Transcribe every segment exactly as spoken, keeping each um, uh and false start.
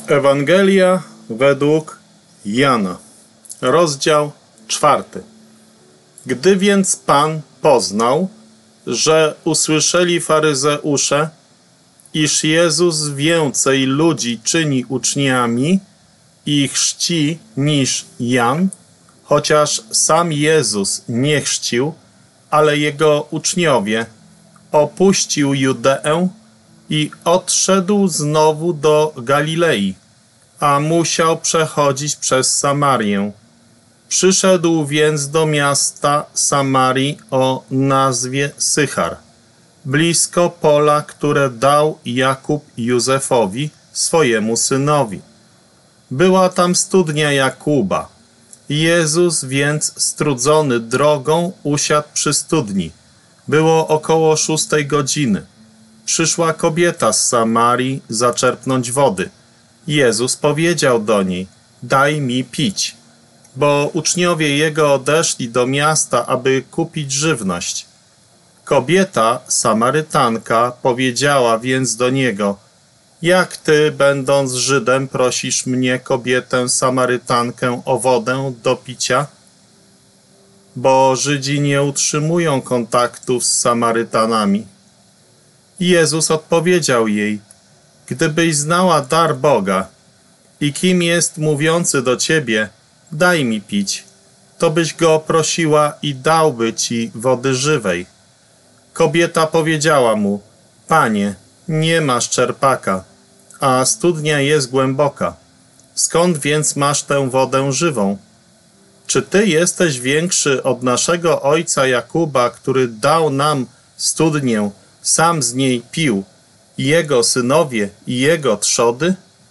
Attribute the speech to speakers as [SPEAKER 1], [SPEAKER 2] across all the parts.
[SPEAKER 1] Ewangelia według Jana, rozdział czwarty. Gdy więc Pan poznał, że usłyszeli faryzeusze, iż Jezus więcej ludzi czyni uczniami i chrzci niż Jan, chociaż sam Jezus nie chrzcił, ale jego uczniowie, opuścił Judeę i odszedł znowu do Galilei, a musiał przechodzić przez Samarię. Przyszedł więc do miasta Samarii o nazwie Sychar, blisko pola, które dał Jakub Józefowi, swojemu synowi. Była tam studnia Jakuba. Jezus więc, strudzony drogą, usiadł przy studni. Było około szóstej godziny. Przyszła kobieta z Samarii zaczerpnąć wody. Jezus powiedział do niej: daj mi pić, bo uczniowie Jego odeszli do miasta, aby kupić żywność. Kobieta, Samarytanka, powiedziała więc do Niego: jak Ty, będąc Żydem, prosisz mnie, kobietę Samarytankę, o wodę do picia? Bo Żydzi nie utrzymują kontaktów z Samarytanami. Jezus odpowiedział jej: gdybyś znała dar Boga i kim jest mówiący do Ciebie, daj mi pić, to byś Go prosiła i dałby Ci wody żywej. Kobieta powiedziała Mu: Panie, nie masz czerpaka, a studnia jest głęboka. Skąd więc masz tę wodę żywą? Czy Ty jesteś większy od naszego ojca Jakuba, który dał nam studnię, sam z niej pił, i jego synowie i jego trzody?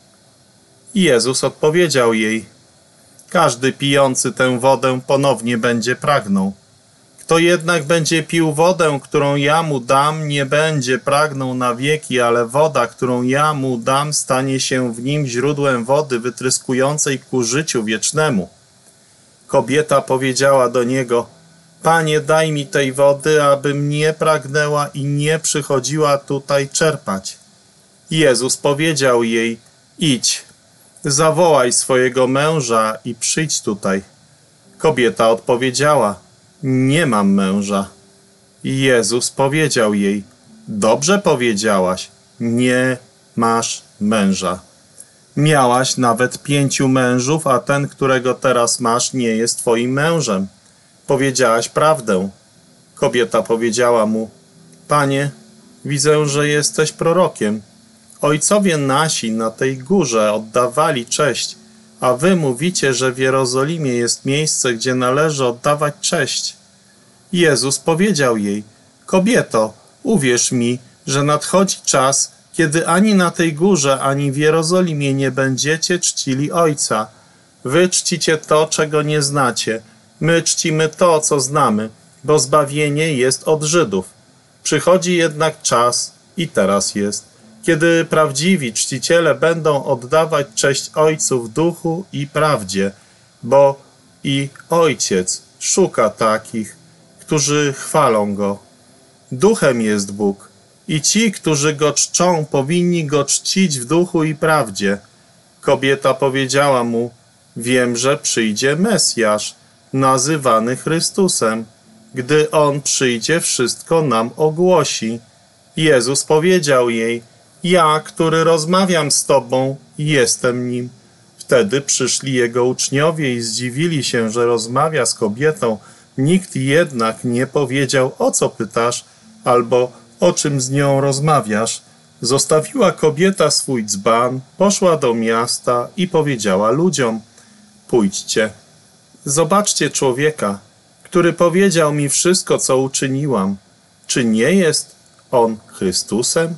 [SPEAKER 1] I Jezus odpowiedział jej: każdy pijący tę wodę ponownie będzie pragnął. Kto jednak będzie pił wodę, którą ja mu dam, nie będzie pragnął na wieki, ale woda, którą ja mu dam, stanie się w nim źródłem wody wytryskującej ku życiu wiecznemu. Kobieta powiedziała do Niego: Panie, daj mi tej wody, abym nie pragnęła i nie przychodziła tutaj czerpać. Jezus powiedział jej: idź, zawołaj swojego męża i przyjdź tutaj. Kobieta odpowiedziała: nie mam męża. Jezus powiedział jej: dobrze powiedziałaś, nie masz męża. Miałaś nawet pięciu mężów, a ten, którego teraz masz, nie jest twoim mężem. Powiedziałaś prawdę. Kobieta powiedziała mu: Panie, widzę, że jesteś prorokiem. Ojcowie nasi na tej górze oddawali cześć, a wy mówicie, że w Jerozolimie jest miejsce, gdzie należy oddawać cześć. Jezus powiedział jej: kobieto, uwierz mi, że nadchodzi czas, kiedy ani na tej górze, ani w Jerozolimie nie będziecie czcili Ojca. Wy czcicie to, czego nie znacie. My czcimy to, co znamy, bo zbawienie jest od Żydów. Przychodzi jednak czas, i teraz jest, kiedy prawdziwi czciciele będą oddawać cześć Ojcu w duchu i prawdzie, bo i Ojciec szuka takich, którzy chwalą Go. Duchem jest Bóg i ci, którzy Go czczą, powinni Go czcić w duchu i prawdzie. Kobieta powiedziała Mu: wiem, że przyjdzie Mesjasz, nazywany Chrystusem. Gdy On przyjdzie, wszystko nam ogłosi. Jezus powiedział jej: ja, który rozmawiam z Tobą, jestem Nim. Wtedy przyszli Jego uczniowie i zdziwili się, że rozmawia z kobietą. Nikt jednak nie powiedział: o co pytasz, albo o czym z nią rozmawiasz. Zostawiła kobieta swój dzban, poszła do miasta i powiedziała ludziom: pójdźcie, zobaczcie człowieka, który powiedział mi wszystko, co uczyniłam. Czy nie jest on Chrystusem?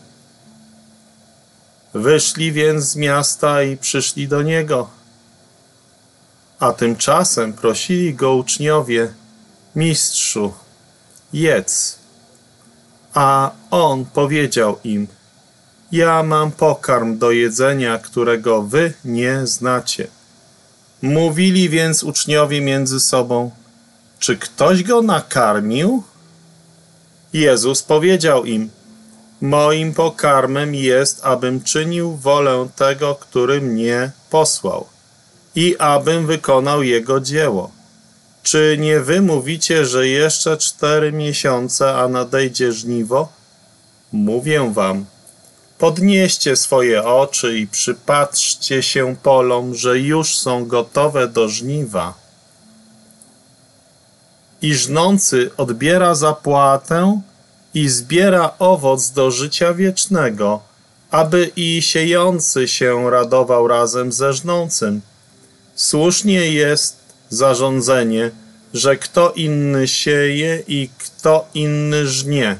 [SPEAKER 1] Wyszli więc z miasta i przyszli do Niego. A tymczasem prosili Go uczniowie: Mistrzu, jedz. A On powiedział im: ja mam pokarm do jedzenia, którego wy nie znacie. Mówili więc uczniowie między sobą: czy ktoś Go nakarmił? Jezus powiedział im: Moim pokarmem jest, abym czynił wolę tego, który mnie posłał i abym wykonał jego dzieło. Czy nie wy mówicie, że jeszcze cztery miesiące, a nadejdzie żniwo? Mówię wam, podnieście swoje oczy i przypatrzcie się polom, że już są gotowe do żniwa. I żnący odbiera zapłatę i zbiera owoc do życia wiecznego, aby i siejący się radował razem ze żnącym. Słusznie jest zarządzenie, że kto inny sieje i kto inny żnie.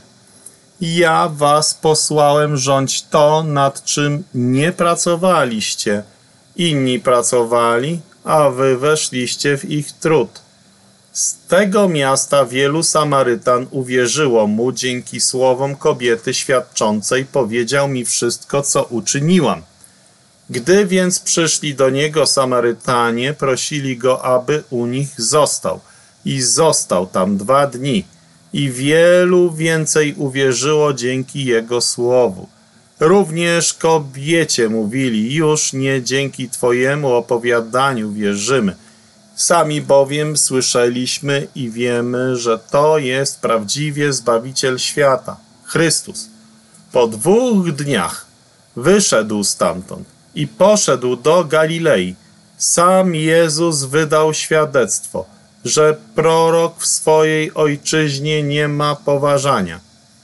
[SPEAKER 1] Ja was posłałem rządź to, nad czym nie pracowaliście. Inni pracowali, a wy weszliście w ich trud. Z tego miasta wielu Samarytan uwierzyło mu dzięki słowom kobiety świadczącej. Powiedział mi wszystko, co uczyniłam. Gdy więc przyszli do niego Samarytanie, prosili go, aby u nich został. I został tam dwa dni. I wielu więcej uwierzyło dzięki jego słowu. Również kobiecie mówili, już nie dzięki twojemu opowiadaniu wierzymy. Sami bowiem słyszeliśmy i wiemy, że to jest prawdziwie Zbawiciel świata, Chrystus. Po dwóch dniach wyszedł stamtąd i poszedł do Galilei. Sam Jezus wydał świadectwo, że prorok w swojej ojczyźnie nie ma poważania.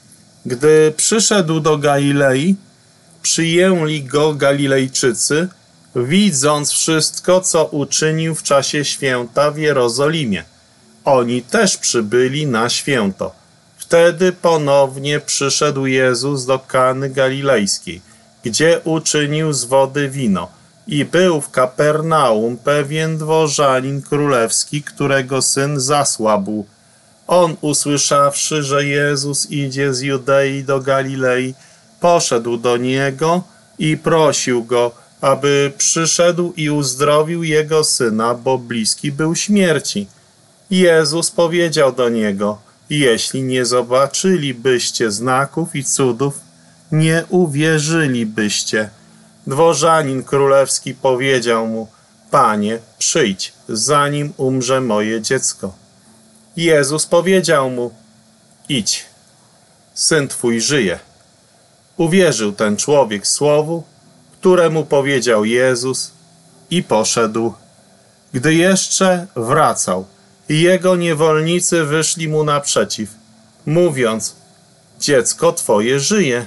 [SPEAKER 1] Gdy przyszedł do Galilei, przyjęli go Galilejczycy, widząc wszystko, co uczynił w czasie święta w Jerozolimie. Oni też przybyli na święto. Wtedy ponownie przyszedł Jezus do Kany Galilejskiej, gdzie uczynił z wody wino. I był w Kapernaum pewien dworzanin królewski, którego syn zasłabł. On, usłyszawszy, że Jezus idzie z Judei do Galilei, poszedł do niego i prosił go, aby przyszedł i uzdrowił jego syna, bo bliski był śmierci. Jezus powiedział do niego, jeśli nie zobaczylibyście znaków i cudów, nie uwierzylibyście. Dworzanin królewski powiedział mu, Panie, przyjdź, zanim umrze moje dziecko. Jezus powiedział mu, idź, syn twój żyje. Uwierzył ten człowiek słowu, któremu powiedział Jezus, i poszedł. Gdy jeszcze wracał, jego niewolnicy wyszli mu naprzeciw, mówiąc, dziecko twoje żyje.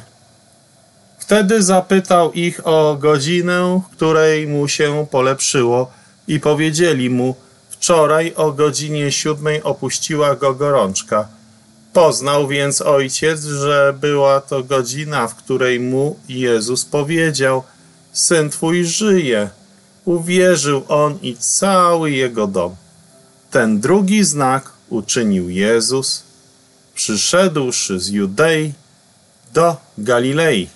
[SPEAKER 1] Wtedy zapytał ich o godzinę, w której mu się polepszyło, i powiedzieli mu, wczoraj o godzinie siódmej opuściła go gorączka. Poznał więc ojciec, że była to godzina, w której mu Jezus powiedział, syn twój żyje. Uwierzył on i cały jego dom. Ten drugi znak uczynił Jezus, przyszedłszy z Judei do Galilei.